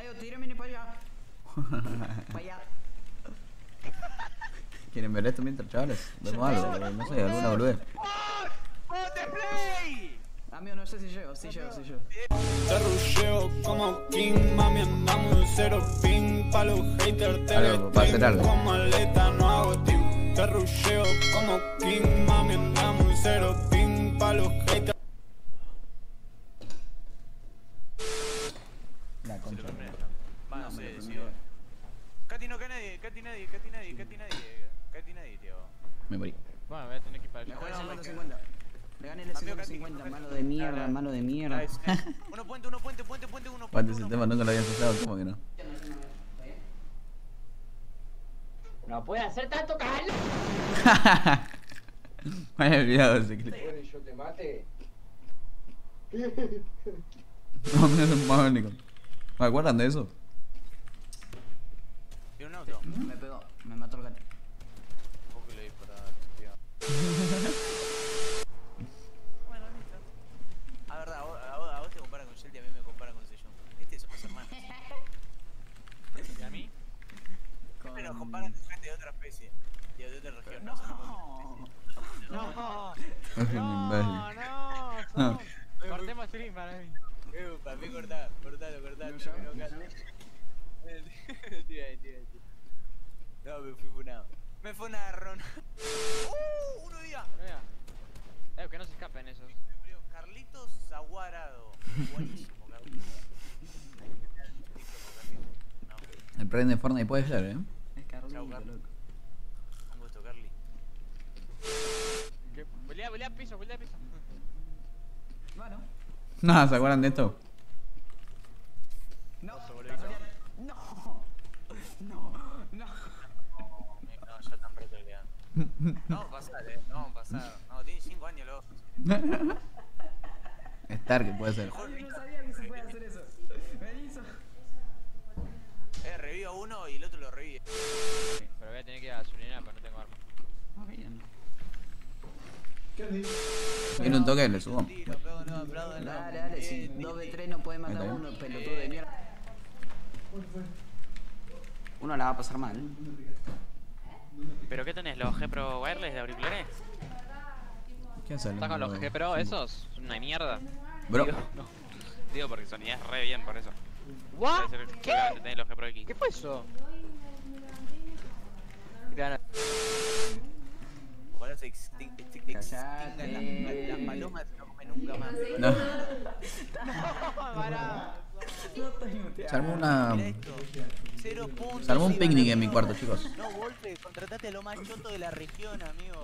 Mayo, tírame para allá. Para allá. ¿Quieren ver esto mientras, chavales? Vemos algo, no sé, alguna boludez. Amigo, no sé si llego, sí llego. Te rusheo como King, mami, andamos en cero ping. Pa' los haters te Algo, va a hacer algo. como maleta, no hago team. Te rusheo como King, mami, andamos en cero ping. Pa' los haters. La concha. No sé, sí. Katy no, que nadie, tío. Me morí. Bueno, voy a tener que ir para Me allá. juega 50-50. Le gané el 50-50, mano de mierda, mano de mierda. Uno puente, uno Cuánto ese tema nunca lo habían usado, ¿cómo que no? No puede hacer tanto calor. Me había olvidado ese clip. Yo te mate. No, me es mágico. ¿Me acuerdan de eso? Y un auto. Me pegó, me mató el gato. Poco le disparaba, tío. Bueno, listo. A verdad, a vos te comparan con Shelty, a mí me comparan con Sejong. Somos hermanos. ¿Y a mí? Siempre nos comparan con gente de otra especie. De otra región. No. Es un imbécil. No. Cortemos stream para mí. Para mí cortalo. No, me fui funado. Me funaron. Uno día. Que no se escapen esos. Carlitos Zaguarado. Buenísimo, Carlitos. El prende de Fortnite puede ser, Es Chau, Carlito, Carlos. loco. Un gusto, Carly. Volea piso. Bueno. No, ¿se acuerdan de esto? No. No, ya están pretordeando. No vamos a pasar, no vamos a pasar. No, tiene 5 años los. Stark puede ser. Yo no sabía que se puede hacer eso. Me hizo. Revivo a uno y el otro lo revive. Pero voy a tener que ir a gasolinera porque no tengo arma. Ah, bien. Viene un toque, le subo. Dale, si 2v3 no puede matar a uno, pelotudo de mierda. Uno la va a pasar mal. ¿Pero qué tenés? ¿Los G Pro Wireless de auriculares? ¿Qué hace? ¿Estás con los G Pro esos? Una mierda. Bro. Digo porque sonidad re bien por eso. ¿What? Debe ser que ¿Qué? seguramente tenés los G Pro X. ¿Qué fue eso? Ojalá se extingan las palomas y no comen nunca más. No. Pará. Se armó una. Mira esto. 0 puntos. Se armó un y picnic van a- en mi cuarto, chicos. No, Wolfe, contratate a lo más choto de la región, amigo.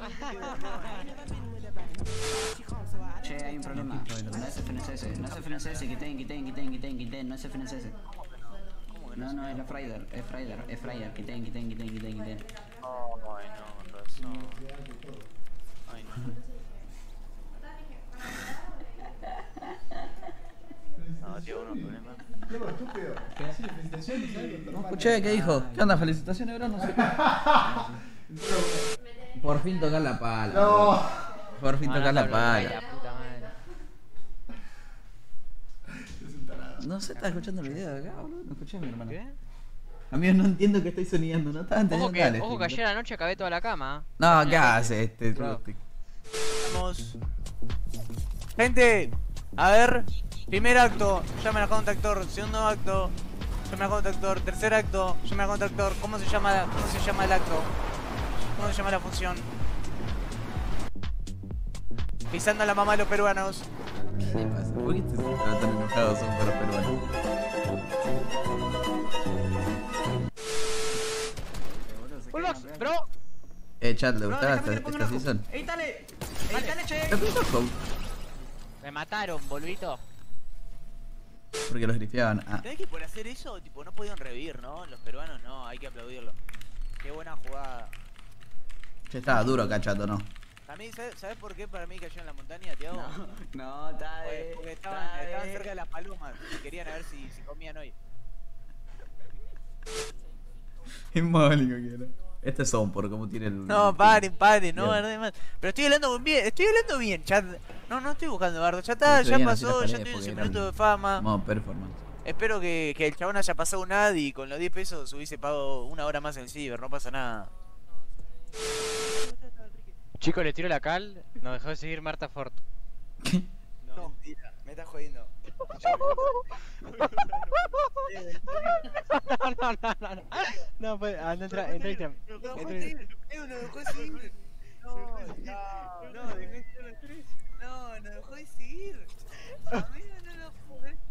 Che, hay un problema. No es FNCS, no es FNCS, quiten, no es FNCS. No, es la Fraider, es Fraider, quiten. Ay, no, razón. Ay, no. No, tío, unos problemas. No escuché, ¿qué dijo? ¿Qué onda? Felicitaciones, bro, no sé. Por fin tocar la pala. No. Por fin tocar la pala. Puta madre. No se está escuchando el video de acá, boludo. No escuché a mi hermano. ¿Qué? Amigo, no entiendo que estoy soniendo, no estaban Ojo entendiendo. que ayer a la noche acabé toda la cama. No, ¿qué hace este? Claro. Vamos. Gente, a ver. Primer acto, llamen a contactor. Segundo acto, llamen a contactor. Tercer acto, llamen a contactor. ¿Cómo se llama el acto? ¿Cómo se llama la función? Pisando a la mamá de los peruanos. ¿Qué pasa? ¿Por qué están tan enojados son para los peruanos? Bullbox, bro. Chat, ¿le gustaba esta season? Edítale, che. ¿Qué pasó? Me mataron, boludito. Porque los grifeaban. Ah, ¿Sabés que por hacer eso, tipo, no podían revivir, no? Los peruanos no, hay que aplaudirlo. Qué buena jugada. che, estaba duro acá, chato, ¿no? A mí, ¿sabes por qué para mí cayó en la montaña, Tiago? No, está de. Porque estaban cerca de las palomas y querían a ver si comían hoy. Es mágico que era. Este es Son, por cómo tiene el. No, paren, no, Bien. verdad más. Pero estoy hablando bien, chat. No estoy buscando bardo, ya Estoy está, ya bien, así pasó, las ya paredes, estoy en porque su eran minuto de fama. Modo performance. Espero que el chabón haya pasado un ad y con los 10 pesos hubiese pagado una hora más en el ciber, no pasa nada. Chico, le tiro la cal. Nos dejó de seguir Marta Ford. No, mentira, me estás jodiendo. No. No, pues, anda, entra. No dejó de seguir. No dejó de seguir. No dejó de seguir. Amigo, no lo puedo ver.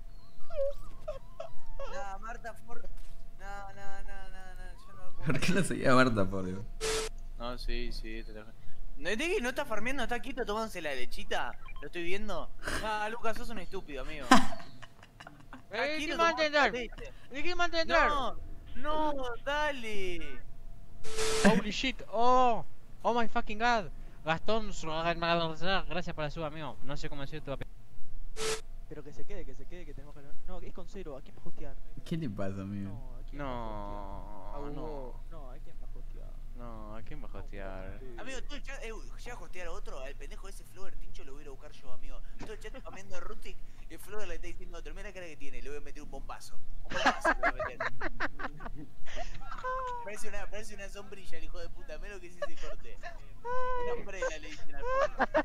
No, Marta Ford. No, yo no lo puedo. ¿Por qué no seguía a Marta, por Dios? No, sí, te lo... ¿No está farmeando? ¿Está quieto tomándose la lechita? ¿Lo estoy viendo? Ah, Lucas, sos un estúpido, amigo. ¿Qué mantener? ¿Qué mantener? No, dale. Holy shit. Oh my fucking god. Gastón, gracias por la suba, amigo. No sé cómo decir tu apellido. Pero que se quede, que tenemos que... No, es con cero, ¿a quién va a hostear? ¿Qué te pasa, amigo? No, ¿a quién va a hostear? No, ¿a quién va a hostear? No, ¿a quién va a hostear? Amigo, todo el chat, llega a hostear a otro, al pendejo ese Flower Tincho lo voy a ir a buscar yo, amigo. Todo el chat comiendo de Rustic y el Flower le está diciendo a otro, mira la cara que tiene, le voy a meter un bombazo. Un bombazo le voy a meter. Parece una sombrilla el hijo de puta, mira lo que es ese corte. Una umbrella le dicen al Flower.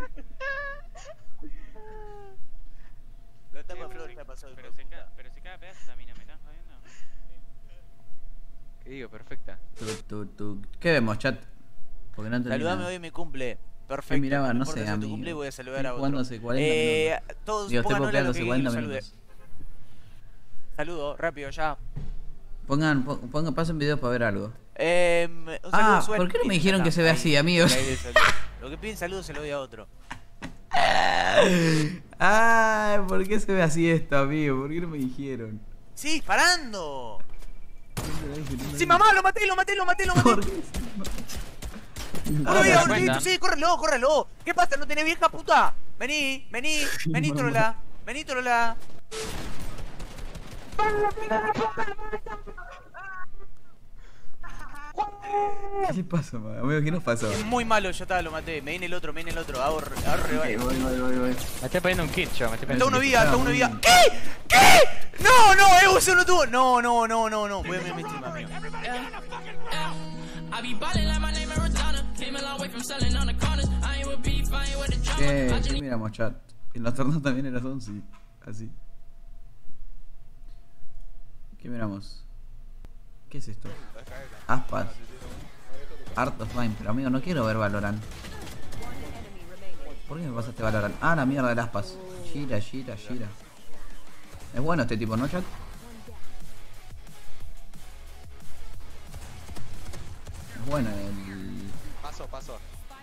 Lo tapa Flower está pasado. Pero se cae pedazo esa mina, ¿me estás jodiendo? ¿Qué digo? Perfecta. ¿Qué vemos, chat? Porque no entendí Saludame nada. hoy en mi cumple. Perfecto. ¿Qué miraba? No importa sé, si es tu amigo. cumple, voy a saludar Estoy a otro. jugándose 40 minutos. Todos Digo, estoy pongan hola a lo que pokeándose viene y 40 lo minutos. Saludo, rápido, ya. Pasen videos para ver algo. Un saludo Ah, suelto. ¿por qué no me Ya dijeron está, que se ve ahí. así, amigos? Ahí le saludo. Lo que piden saludos se lo doy a otro. Ay, ¿por qué se ve así esto, amigo? ¿Por qué no me dijeron? ¡Sí, disparando! ¡Sí, mamá! ¡Lo maté! ¿Por qué? ¡Uno había cuenta. listo! ¡Sí, córrelo! ¿Qué pasa? ¿No tenés vieja puta? Vení, Trola. Vení, Trola. ¿Qué le pasa, amigo? ¿Qué nos pasó? Es muy malo, ya está, lo maté. Me viene el otro. Hago revive. Voy. Me estoy poniendo un kit, yo. Me estoy Está poniendo uno vida. ¿Qué? No, eso no tuvo. No. Voy a ver mi stream, amigo. ¿Qué miramos, chat? En los torneos también era así. Así. ¿Qué miramos? ¿Qué es esto? Aspas. Art of Mine. Pero amigo, no quiero ver Valorant. ¿Por qué me pasaste Valorant? Ah, la mierda del Aspas. Gira. Es bueno este tipo, ¿no, chat? Es bueno el... Paso.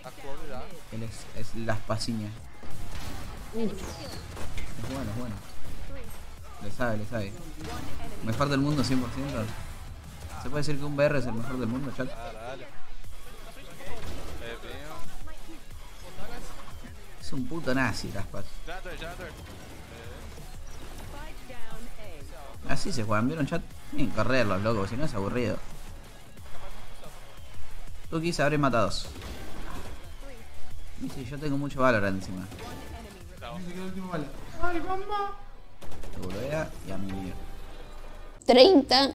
Es las pasiñas. Es bueno. Le sabe. Mejor del mundo 100%. ¿Se puede decir que un BR es el mejor del mundo, chat? Dale. Es un puto nazi, las pas. Así se juegan, ¿vieron, chat? Tienen que correrlos, locos, si no es aburrido. Tú quise habré matado. Sí, yo tengo mucho valor encima. Te volvea y a mi 30